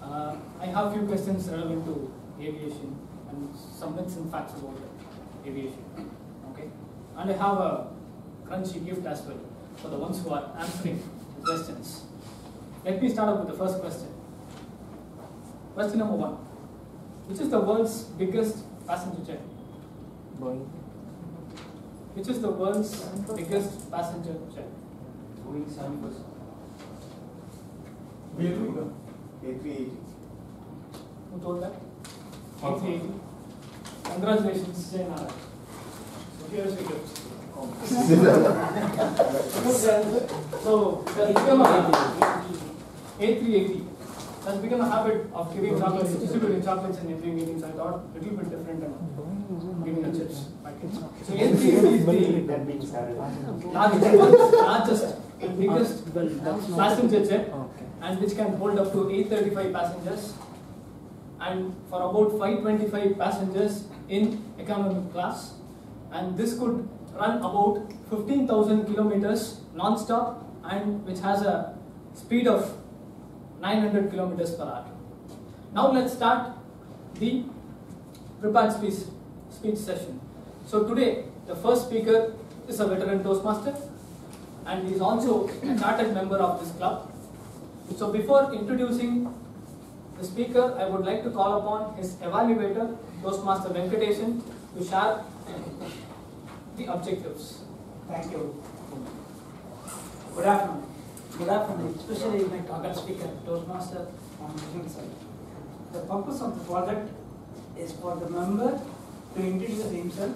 I have a few questions relevant to aviation and some myths and facts about aviation. Okay, and I have a crunchy gift as well for the ones who are answering the questions. Let me start off with the first question. Question number 1. Which is the world's biggest passenger jet? Boeing. Which is the world's biggest passenger jet? Boeing 7%. A380. Who told that? A380. Congratulations, Jay Nara. So here's your gift. So that's become a A380 has become a habit of giving chocolates, distributing chocolates in every meeting. So I thought a little bit different than giving a chips package. So A380 is the largest and biggest passenger jet, and which can hold up to 835 passengers, and for about 525 passengers in economic class, and this could run about 15,000 kilometers non-stop, and which has a speed of 900 kilometers per hour. Now let's start the prepared speech session. So today the first speaker is a veteran Toastmaster, and he is also a chartered member of this club. So before introducing the speaker, I would like to call upon his evaluator, Toastmaster Venkatesan, to share the objectives. Thank you. Good afternoon. Good afternoon, especially my target speaker, Toastmaster Ramakrishnan sir. The purpose of the project is for the member to introduce himself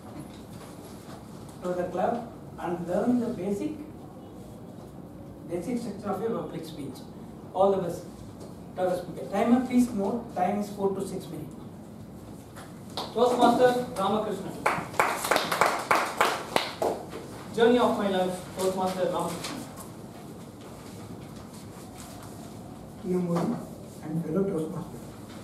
to the club and learn the basic structure of your public speech. All the best. Target speaker. Timer, please note, time is 4 to 6 minutes. Toastmaster Ramakrishnan. Journey of my life, Toastmaster Ramakrishnan. Dear Modi and fellow Toastmasters,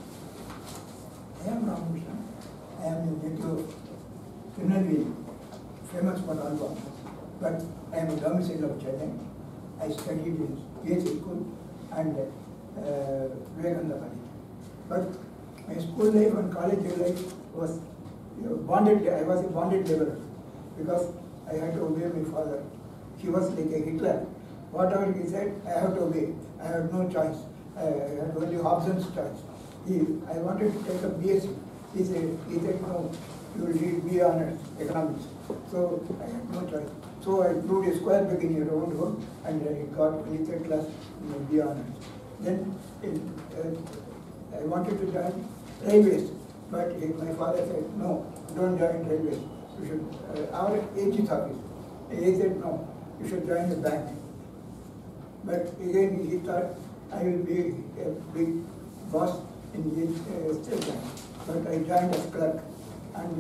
I am Ramakrishnan. I am a native of Tirunelveli, famous for Alva, but I am a domicile of Chennai. I studied in PhD school and Vivekananda College. But my school life and college life was bonded. I was a bonded laborer because I had to obey my father. He was like a Hitler. Whatever he said, I have to obey. I had no choice. I had only Hobson's choice. I wanted to take a BSc. He said no, you will read B Honours, economics. So I had no choice. So I proved a square peg in a round hole, and I got 23rd class in B Honours. Then I wanted to join railways, but my father said, no, don't join railways. You should, our AG's office. He said, no, you should join the bank. But again, he thought I will be a big boss in the state bank. But I joined as clerk. And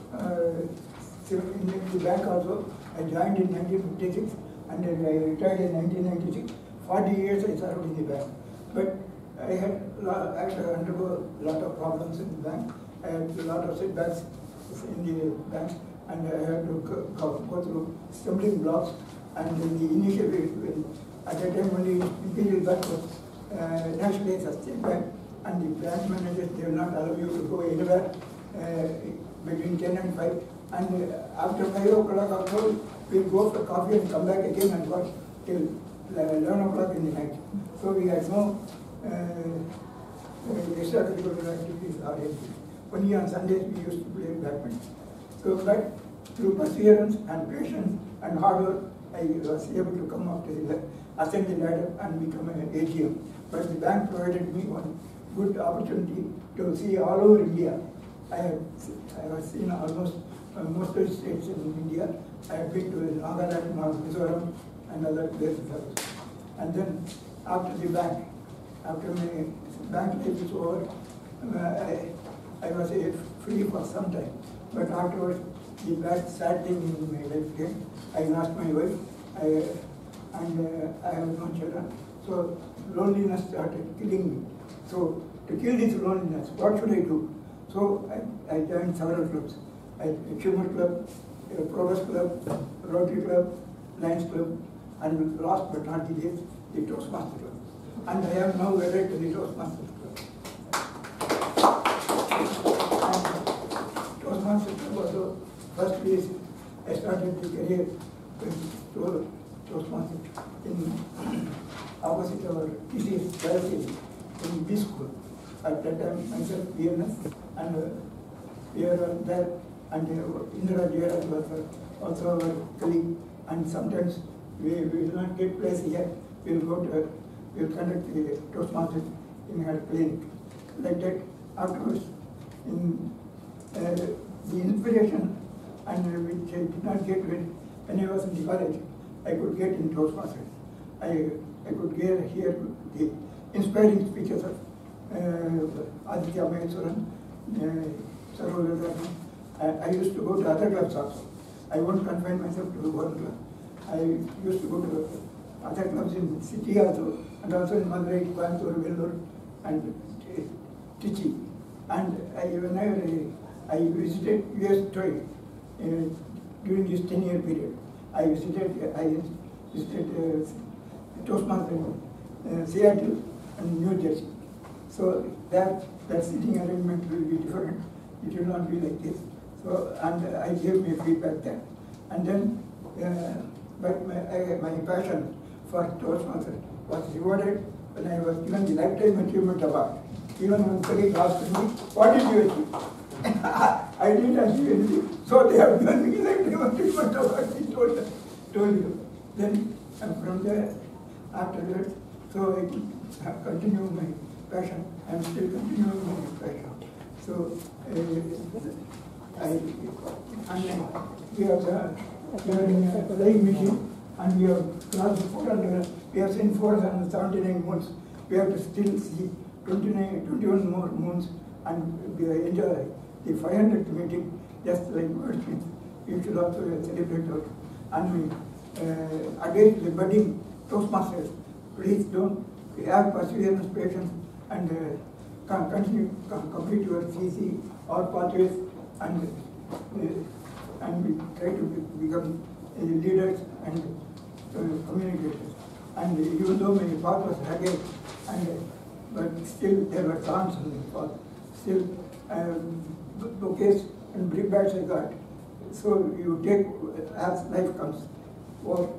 in the bank also, I joined in 1956 and I retired in 1996. 40 years I served in the bank. But I had to undergo a lot of problems in the bank. I had a lot of setbacks in the bank, and I had to go through stumbling blocks. And in the initial at that time only Imperial Bank was nationalized as State Bank, and the branch managers, they will not allow you to go anywhere between 10 and 5. And after 5 o'clock also, we'll go for coffee and come back again and work till 11 o'clock in the night. So we had no extracurricular activities or anything. Only on Sundays we used to play badminton. So but through perseverance and patience and hard work, I was able to come up to the ascend the ladder and become an AGM. But the bank provided me one good opportunity to see all over India. I have seen almost most of the states in India. I have been to Nagaland, Mizoram, and other places also. And then after the bank, after my bank life is over, I was free for some time. But afterwards, the bad sad thing in my life came. I lost my wife, and I have no children. So loneliness started killing me. So to kill this loneliness, what should I do? So I joined several clubs. Achievement Club, Progress Club, Rotary Club, Lions Club, and last but not the least, the Toastmasters Club. and I am now wedded to the Toastmasters Club. And Toastmasters Club also, first place I started the career with Toastmasters in opposite our TCS University in B school. At that time, myself, PNS, and we were there, and Indira Jayaraj was also our colleague, and sometimes we will not get place here, we will go to, we will conduct the Toastmasters in her clinic. Like that, afterwards, in the inspiration, and which I did not get when I was in the college, I could get in Toastmasters. I could hear the inspiring speeches of Aditya Maheswaran, Sarojini. I used to go to other clubs also. I won't confine myself to one club. I used to go to other clubs in city also, and also in Madurai, Coimbatore, Vellore, and Trichy. And whenever I visited US twice during this 10-year period, I visited Toastmasters in Seattle and New Jersey. So that sitting arrangement will be different. It will not be like this. So, and I gave my feedback there. And then, but my passion for Toastmasters was rewarded when I was given the Lifetime Achievement Award. Even one colleague asked me, what did you achieve? I didn't achieve anything. So they have given me the Lifetime Achievement Award, he told you. Then, and from there, after that, so I have continued my passion. I am still continuing my passion. So, we are in a flying machine, and we have crossed 400, we have seen 479 moons. We have to still see 21 more moons, and we enjoy the 500th meeting, just like Wordsmith. We should also celebrate that. And against the budding Toastmasters, please don't have perseverance, patience, and continue, complete your CC or pathways, and we try to become leaders and communicators. And even though my path was rugged, but still there were thorns on the path. Still, bouquets and brickbats I got. So you take as life comes. Or